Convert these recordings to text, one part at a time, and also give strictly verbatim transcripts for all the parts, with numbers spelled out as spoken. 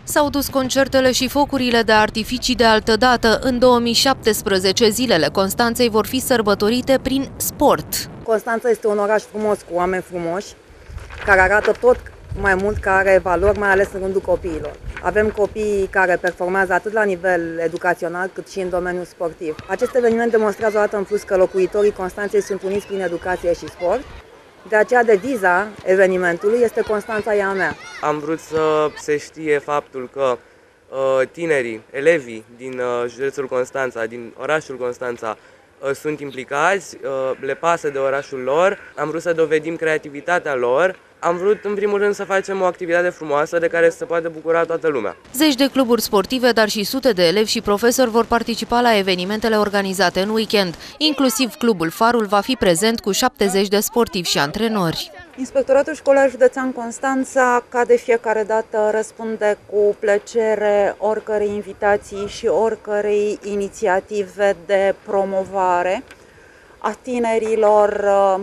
S-au dus concertele și focurile de artificii de altădată. În două mii șaptesprezece, zilele Constanței vor fi sărbătorite prin sport. Constanța este un oraș frumos, cu oameni frumoși, care arată tot mai mult, care are valori, mai ales în rândul copiilor. Avem copii care performează atât la nivel educațional, cât și în domeniul sportiv. Acest eveniment demonstrează o dată în plus că locuitorii Constanței sunt uniți prin educație și sport. De aceea deviza evenimentului este Constanța e a mea. Am vrut să se știe faptul că uh, tinerii, elevii din uh, județul Constanța, din orașul Constanța, uh, sunt implicați, uh, le pasă de orașul lor. Am vrut să dovedim creativitatea lor. Am vrut, în primul rând, să facem o activitate frumoasă de care să se poate bucura toată lumea. Zeci de cluburi sportive, dar și sute de elevi și profesori vor participa la evenimentele organizate în weekend. Inclusiv Clubul Farul va fi prezent cu șaptezeci de sportivi și antrenori. Inspectoratul Școlar Județean Constanța, ca de fiecare dată, răspunde cu plăcere oricărei invitații și oricărei inițiative de promovare a tinerilor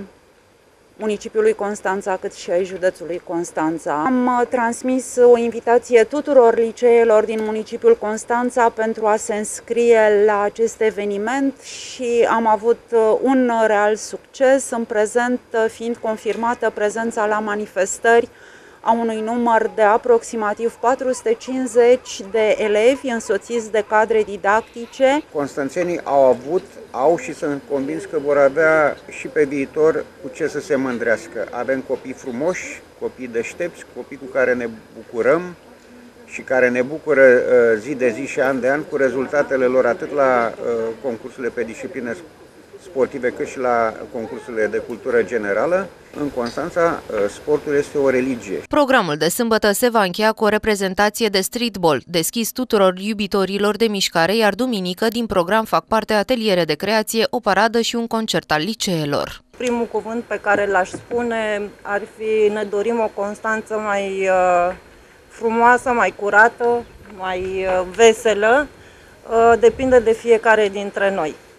municipiului Constanța, cât și ai județului Constanța. Am transmis o invitație tuturor liceelor din municipiul Constanța pentru a se înscrie la acest eveniment și am avut un real succes, în prezent fiind confirmată prezența la manifestări a unui număr de aproximativ patru sute cincizeci de elevi însoțiți de cadre didactice. Constanțenii au avut, au și sunt convins că vor avea și pe viitor cu ce să se mândrească. Avem copii frumoși, copii deștepți, copii cu care ne bucurăm și care ne bucură zi de zi și an de an cu rezultatele lor atât la concursurile pe discipline sportive, cât și la concursurile de cultură generală. În Constanța, sportul este o religie. Programul de sâmbătă se va încheia cu o reprezentație de streetball, deschis tuturor iubitorilor de mișcare, iar duminică din program fac parte ateliere de creație, o paradă și un concert al liceelor. Primul cuvânt pe care l-aș spune ar fi: ne dorim o Constanță mai uh, frumoasă, mai curată, mai uh, veselă. Uh, depinde de fiecare dintre noi.